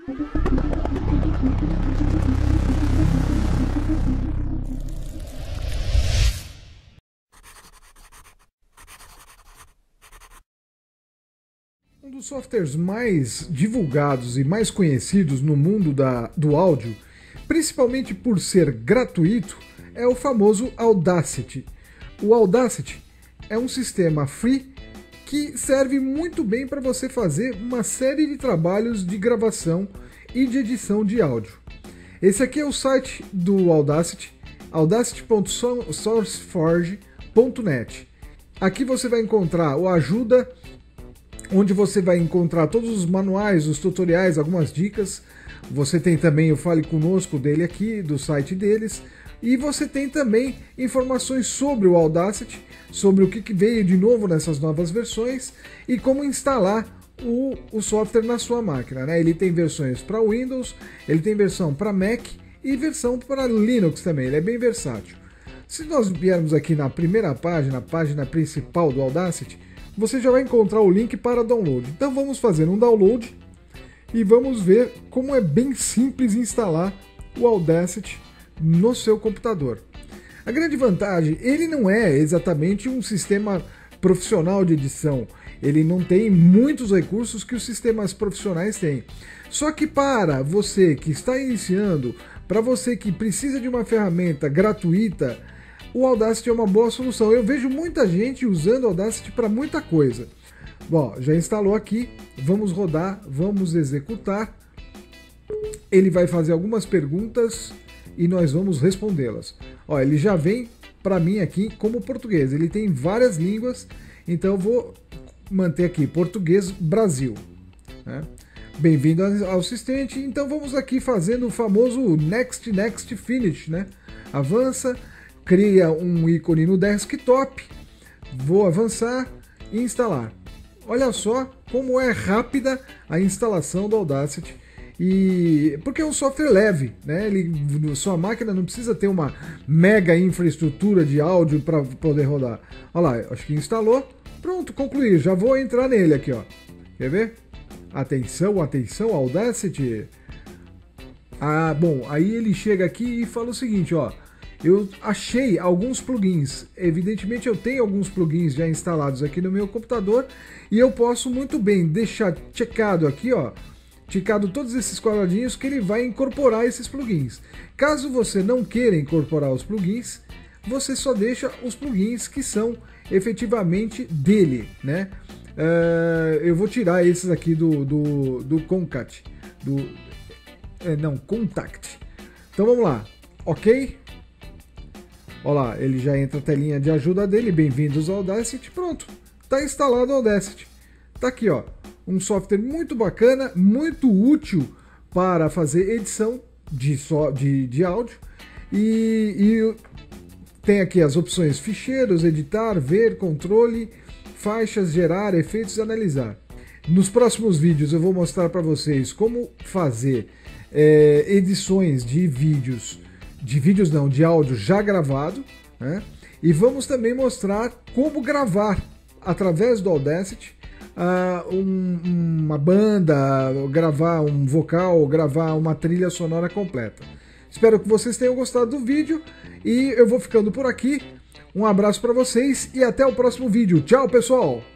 Um dos softwares mais divulgados e mais conhecidos no mundo do áudio, principalmente por ser gratuito, é o famoso Audacity. O Audacity é um sistema free que serve muito bem para você fazer uma série de trabalhos de gravação e de edição de áudio. Esse aqui é o site do Audacity, audacity.sourceforge.net. Aqui você vai encontrar o ajuda, onde você vai encontrar todos os manuais, os tutoriais, algumas dicas. Você tem também o Fale Conosco dele aqui, do site deles. E você tem também informações sobre o Audacity, sobre o que veio de novo nessas novas versões e como instalar o software na sua máquina, né? Ele tem versões para Windows, ele tem versão para Mac e versão para Linux também, ele é bem versátil. Se nós viermos aqui na primeira página, a página principal do Audacity, você já vai encontrar o link para download. Então vamos fazer um download e vamos ver como é bem simples instalar o Audacity no seu computador. A grande vantagem, ele não é exatamente um sistema profissional de edição. Ele não tem muitos recursos que os sistemas profissionais têm. Só que para você que está iniciando, para você que precisa de uma ferramenta gratuita, o Audacity é uma boa solução. Eu vejo muita gente usando o Audacity para muita coisa. Bom, já instalou aqui, vamos rodar, vamos executar. Ele vai fazer algumas perguntas e nós vamos respondê-las. Ó, ele já vem para mim aqui como português, ele tem várias línguas, então eu vou manter aqui português Brasil, né? Bem-vindo ao assistente. Então vamos aqui fazendo o famoso Next, Next, Finish, né? Avança, cria um ícone no desktop, vou avançar e instalar. Olha só como é rápida a instalação do Audacity, e porque é um software leve, né? Sua máquina não precisa ter uma mega infraestrutura de áudio para poder rodar. Olha lá, acho que instalou, pronto, concluí. Já vou entrar nele aqui, ó. Quer ver? Atenção, atenção, Audacity. Ah, bom, aí ele chega aqui e fala o seguinte, ó. Eu achei alguns plugins, evidentemente eu tenho alguns plugins já instalados aqui no meu computador e eu posso muito bem deixar checado aqui, ó, checado todos esses quadradinhos que ele vai incorporar esses plugins. Caso você não queira incorporar os plugins, você só deixa os plugins que são efetivamente dele, né? Eu vou tirar esses aqui do Concat, Contact. Então vamos lá, ok? Olha lá, ele já entra a telinha de ajuda dele, bem-vindos ao Audacity, pronto, está instalado o Audacity. Tá aqui, ó, um software muito bacana, muito útil para fazer edição de áudio e tem aqui as opções ficheiros, editar, ver, controle, faixas, gerar, efeitos e analisar. Nos próximos vídeos eu vou mostrar para vocês como fazer edições de de áudio já gravado, né? E vamos também mostrar como gravar através do Audacity uma banda, gravar um vocal, gravar uma trilha sonora completa. Espero que vocês tenham gostado do vídeo e eu vou ficando por aqui. Um abraço para vocês e até o próximo vídeo. Tchau, pessoal!